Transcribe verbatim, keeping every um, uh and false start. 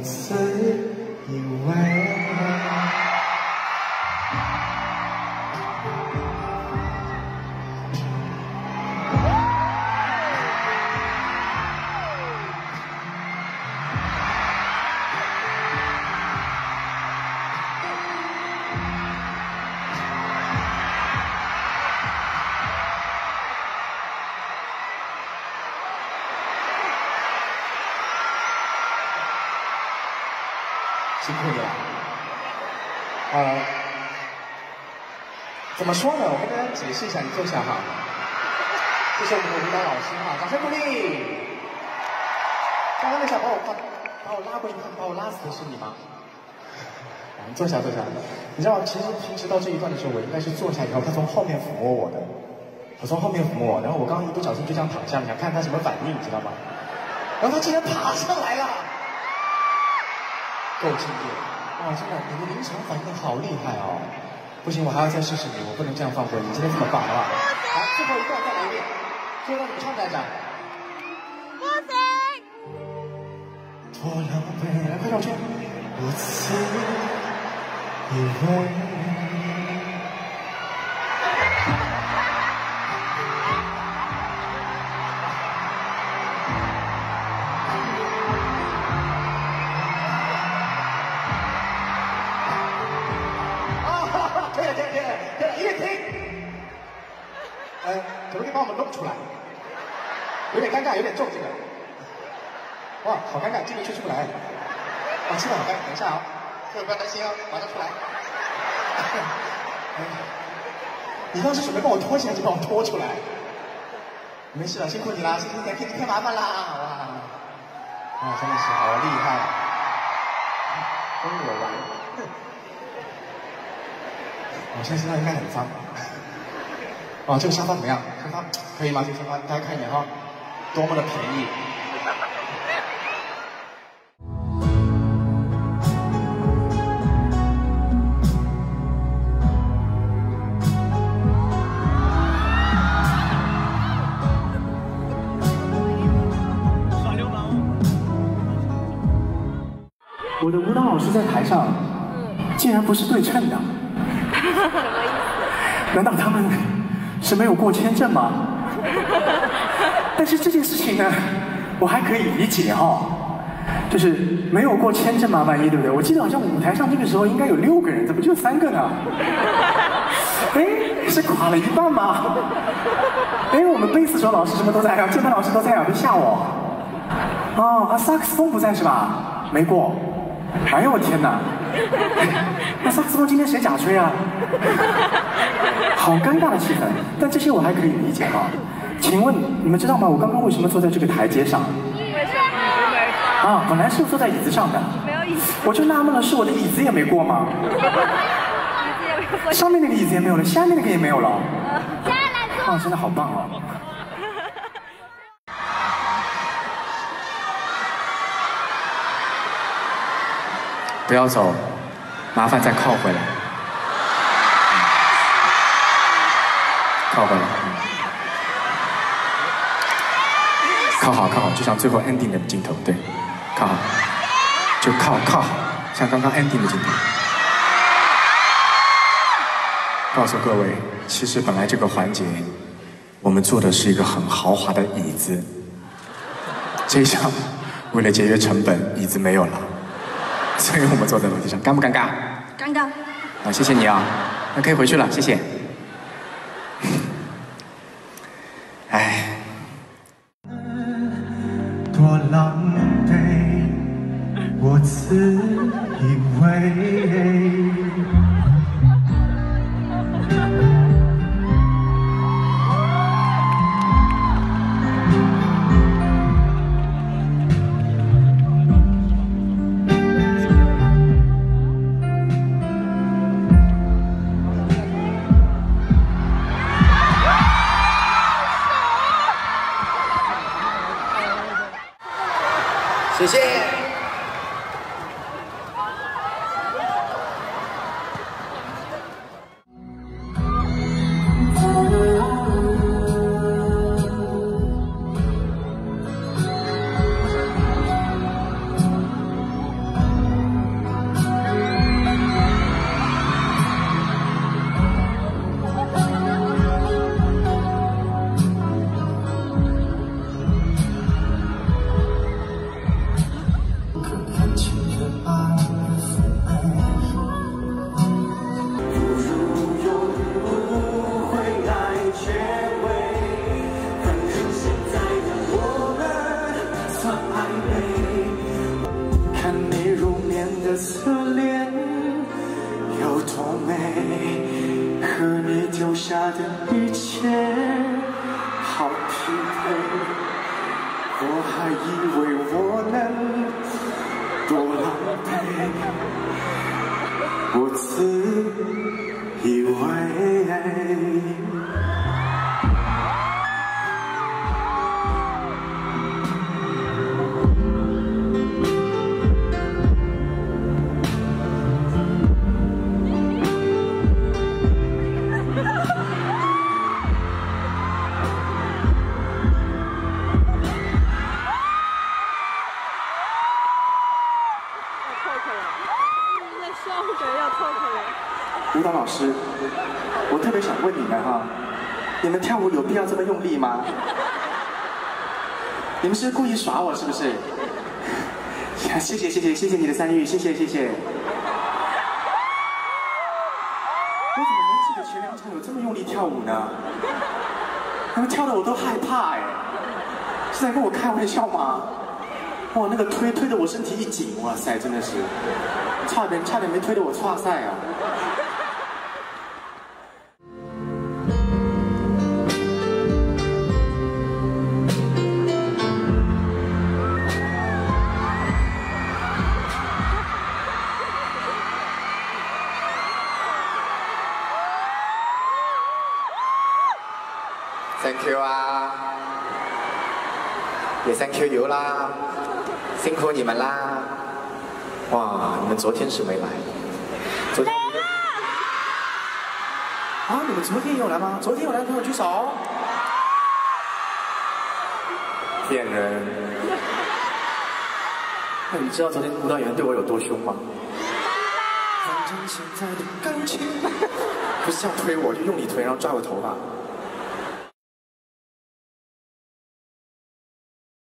自以为。辛苦你了。呃，怎么说呢？我跟大家解释一下，你坐下哈。这是我们的舞蹈老师哈，掌声鼓励。刚刚那下把我把把我拉过去，把我拉死的是你吗？你坐下，坐下。你知道，其实平时到这一段的时候，我应该是坐下以后，他从后面抚摸我的，我从后面抚摸我，然后我刚刚一不小心就这样躺下，想看他什么反应，你知道吗？然后他竟然爬上来了。够敬业！哇，真的，你的临场反应好厉害哦！不行，我还要再试试你，我不能这样放过你。今天这么棒，好不好？来，最后一段再来一遍，最后让你们唱来着。 不行！ 多狼狈，来快绕圈！我自以为。呃，可不可以帮我们弄出来？有点尴尬，有点重这个。哇，好尴尬，这个吹出不来。啊，气氛好尴尬，等一下啊，各位不要担心哦，马上出来。你当时准备帮我拖起来，就帮我拖出来。没事了，辛苦你啦，辛苦你了，给你添麻烦啦，哇，哇，真的是好厉害，跟我玩。我现在身上应该很脏。哦，这个沙发怎么样？沙发可以吗？这个沙发大家看一眼哈，多么的便宜！ 耍流氓！ 我的舞蹈老师在台上，竟然不是对称的。 什么意思？ 难道他们是没有过签证吗？但是这件事情呢，我还可以理解哈、哦，就是没有过签证嘛，万一对不对？我记得好像舞台上这个时候应该有六个人，怎么就三个呢？哎，是垮了一半吗？哎，我们贝斯手老师什么都在啊，键盘老师都在啊，别吓我。哦，啊，萨克斯风不在是吧？没过。哎呦我天哪！那萨克斯风今天谁假吹啊？好尴尬的气氛，但这些我还可以理解哈。请问你们知道吗？我刚刚为什么坐在这个台阶上？ 为什么？ 啊，本来是坐在椅子上的。 没有椅子。 我就纳闷了，是我的椅子也没过吗？ 椅子也没过。 上面那个椅子也没有了，下面那个也没有了。 下来坐。 啊，真的好棒哦！ 不要走，麻烦再靠回来。靠回来，嗯、靠好靠好，就像最后 ending 的镜头，对，靠好，就靠靠好，像刚刚 ending 的镜头。告诉各位，其实本来这个环节，我们坐的是一个很豪华的椅子，这一场为了节约成本，椅子没有了。所以我们坐在楼梯上，尴不尴尬？ 尴尬。 好，谢谢你啊，那可以回去了，谢谢。哎， 多狼狈，我自以为。谢谢。 美，和你丢下的一切好匹配，我还以为我能多狼狈，我自以为。舞蹈老师，我特别想问你们哈，你们跳舞有必要这么用力吗？你们是故意耍我是不是？谢谢谢谢谢谢你的参与，谢谢谢谢。我怎么能记得前两场有这么用力跳舞呢？他们跳的我都害怕哎，是在跟我开玩笑吗？哇，那个推推的我身体一紧，哇塞，真的是，差点差点没推得我岔赛啊！ Thank you 啊，也 Thank you you 啦，辛苦你们啦！哇，你们昨天是没来，昨天你们啊，你们昨天有来吗？昨天有来的朋友举手。骗人！那你知道昨天舞蹈演员对我有多凶吗？反正现在的感情不是这样推我，就用力推，然后抓我头发。